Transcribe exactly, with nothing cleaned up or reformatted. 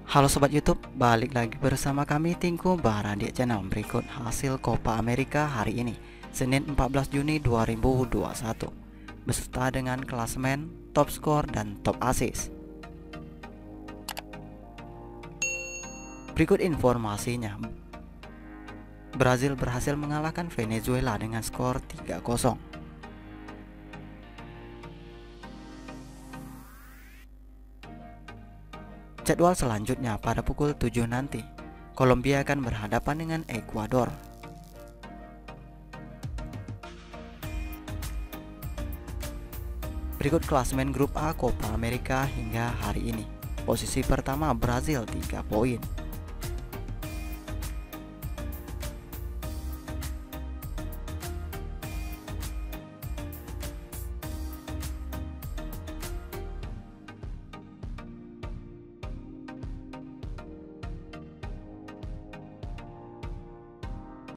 Halo Sobat YouTube, balik lagi bersama kami Tinku Baradia Channel. Berikut hasil Copa America hari ini, Senin empat belas Juni dua ribu dua puluh satu, beserta dengan klasemen, top skor, dan top assist. Berikut informasinya. Brazil berhasil mengalahkan Venezuela dengan skor tiga kosong. Jadwal selanjutnya pada pukul tujuh nanti, Kolombia akan berhadapan dengan Ekuador. Berikut klasemen grup A Copa America hingga hari ini. Posisi pertama Brazil tiga poin,